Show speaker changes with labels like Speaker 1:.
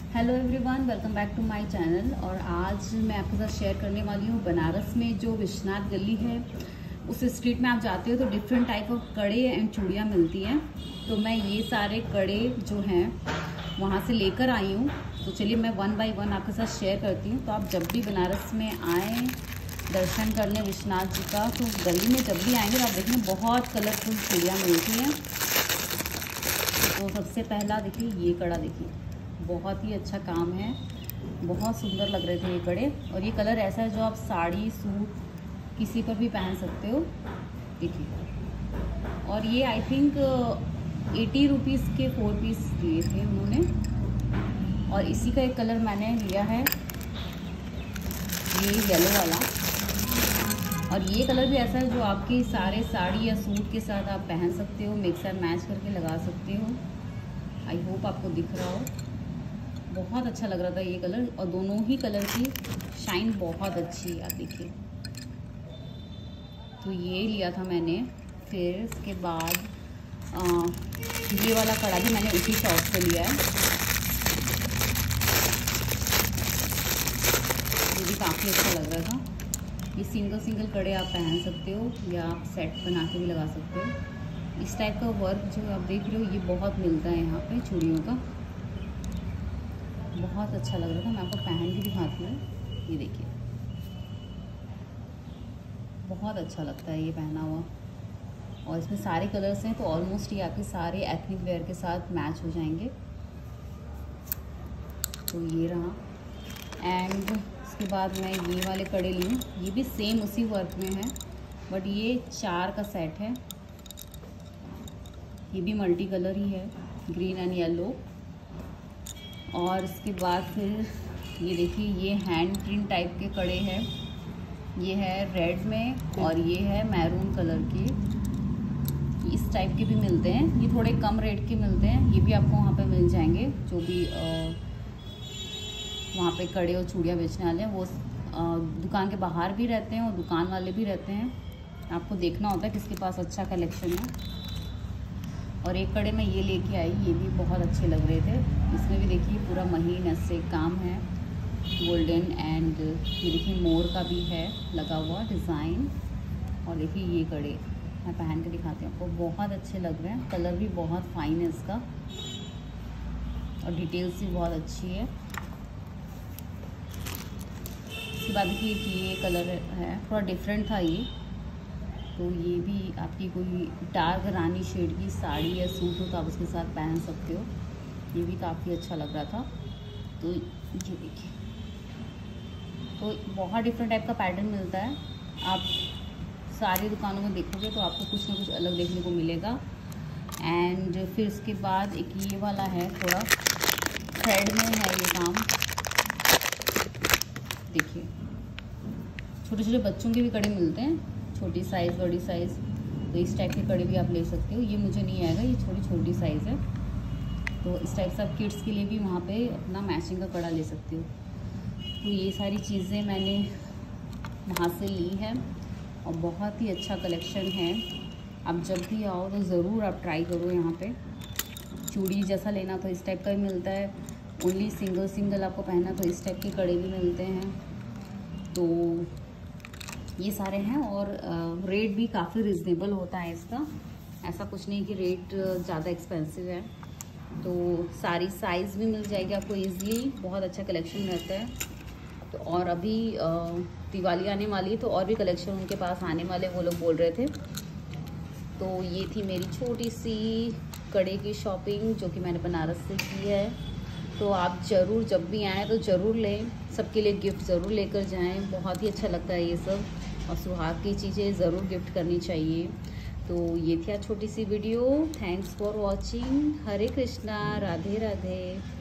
Speaker 1: Hello everyone, welcome back to my channel. और आज मैं आपके साथ शेयर करने वाली हूँ बनारस में जो विश्वनाथ गली है उस स्ट्रीट में आप जाते हो तो डिफरेंट टाइप ऑफ कड़े एंड चूड़ियाँ मिलती हैं। तो मैं ये सारे कड़े जो हैं वहाँ से लेकर आई हूँ। तो चलिए मैं वन बाय वन आपके साथ शेयर करती हूँ। तो आप जब भी बनारस में आएँ दर्शन करने विश्वनाथ जी का, तो गली में जब भी आएंगे तो आप देखेंगे बहुत कलरफुल चूड़ियाँ मिलती हैं। तो सबसे पहला देखिए ये कड़ा, देखिए बहुत ही अच्छा काम है, बहुत सुंदर लग रहे थे ये कड़े। और ये कलर ऐसा है जो आप साड़ी सूट किसी पर भी पहन सकते हो। देखिए, और ये आई थिंक 80 रुपीज़ के 4 पीस दिए थे उन्होंने। और इसी का एक कलर मैंने लिया है, ये येलो वाला। और ये कलर भी ऐसा है जो आपकी सारे साड़ी या सूट के साथ आप पहन सकते हो, मिक्स एंड मैच करके लगा सकते हो। आई होप आपको दिख रहा हो, बहुत अच्छा लग रहा था ये कलर। और दोनों ही कलर की शाइन बहुत अच्छी है, आप देखिए। तो ये लिया था मैंने। फिर इसके बाद ये वाला कड़ा भी मैंने उसी शॉप से लिया है। ये भी काफ़ी अच्छा लग रहा था। ये सिंगल कड़े आप पहन सकते हो या आप सेट बना के भी लगा सकते हो। इस टाइप का वर्क जो आप देख रहे हो ये बहुत मिलता है यहाँ पे चूड़ियों का। बहुत अच्छा लग रहा था, मैं आपको पहन के दिखाती हूँ। ये देखिए बहुत अच्छा लगता है ये पहना हुआ। और इसमें सारे कलर्स हैं तो ऑलमोस्ट ये आपके सारे एथनिक वेयर के साथ मैच हो जाएंगे। तो ये रहा। एंड उसके बाद मैं ये वाले कड़े ली, ये भी सेम उसी वर्क में है बट ये 4 का सेट है। ये भी मल्टी कलर ही है, ग्रीन एंड येलो। और इसके बाद फिर ये देखिए ये हैंड प्रिंट टाइप के कड़े हैं। ये है रेड में और ये है मैरून कलर के। इस टाइप के भी मिलते हैं, ये थोड़े कम रेट के मिलते हैं। ये भी आपको वहाँ पे मिल जाएंगे जो भी वहाँ पे कड़े और चूड़ियाँ बेचने वाले हैं। वो दुकान के बाहर भी रहते हैं और दुकान वाले भी रहते हैं। आपको देखना होता है किसके पास अच्छा कलेक्शन है। और एक कड़े में ये लेके आई, ये भी बहुत अच्छे लग रहे थे। इसमें भी देखिए पूरा महीन ऐसे काम है, गोल्डन एंड ये देखिए मोर का भी है लगा हुआ डिज़ाइन। और देखिए ये कड़े मैं पहन के दिखाती हूँ आपको, बहुत अच्छे लग रहे हैं। कलर भी बहुत फाइन है इसका और डिटेल्स भी बहुत अच्छी है। इसके बाद देखिए ये कलर है, थोड़ा डिफरेंट था ये। तो ये भी आपकी कोई डार्क रानी शेड की साड़ी या सूट हो तो आप उसके साथ पहन सकते हो। ये भी काफ़ी अच्छा लग रहा था। तो ये देखिए, तो बहुत डिफरेंट टाइप का पैटर्न मिलता है। आप सारी दुकानों में देखोगे तो आपको कुछ ना कुछ अलग देखने को मिलेगा। एंड फिर इसके बाद एक ये वाला है, थोड़ा थ्रेड में है ये काम। देखिए छोटे छोटे बच्चों के भी कड़े मिलते हैं, छोटी साइज़ बड़ी साइज़। तो इस टाइप के कड़े भी आप ले सकते हो। ये मुझे नहीं आएगा, ये छोटी साइज़ है। तो इस टाइप से आप किड्स के लिए भी वहाँ पे अपना मैचिंग का कड़ा ले सकते हो। तो ये सारी चीज़ें मैंने वहाँ से ली है और बहुत ही अच्छा कलेक्शन है। आप जब भी आओ तो ज़रूर आप ट्राई करो यहाँ पे। चूड़ी जैसा लेना तो इस टाइप का ही मिलता है, ओनली सिंगल आपको पहनना तो इस टाइप के कड़े भी मिलते हैं। तो ये सारे हैं और रेट भी काफ़ी रिजनेबल होता है इसका। ऐसा कुछ नहीं कि रेट ज़्यादा एक्सपेंसिव है। तो सारी साइज़ भी मिल जाएगी आपको ईज़िली, बहुत अच्छा कलेक्शन रहता है। तो और अभी दिवाली आने वाली है तो और भी कलेक्शन उनके पास आने वाले वो लोग बोल रहे थे। तो ये थी मेरी छोटी सी कड़े की शॉपिंग जो कि मैंने बनारस से की है। तो आप ज़रूर जब भी आएँ तो ज़रूर लें, सबके लिए गिफ्ट ज़रूर लेकर जाएं। बहुत ही अच्छा लगता है ये सब, और सुहाग की चीज़ें ज़रूर गिफ्ट करनी चाहिए। तो ये थी आज छोटी सी video. Thanks for watching. Hare Krishna, Radhe Radhe.